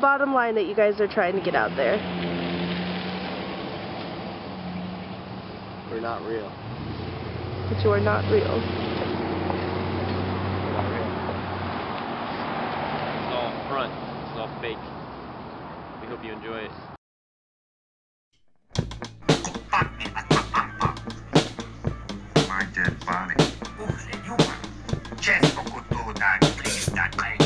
bottom line that you guys are trying to get out there? We're not real. That you are not real. It's all front. It's all fake. We hope you enjoy it. My dead body. Just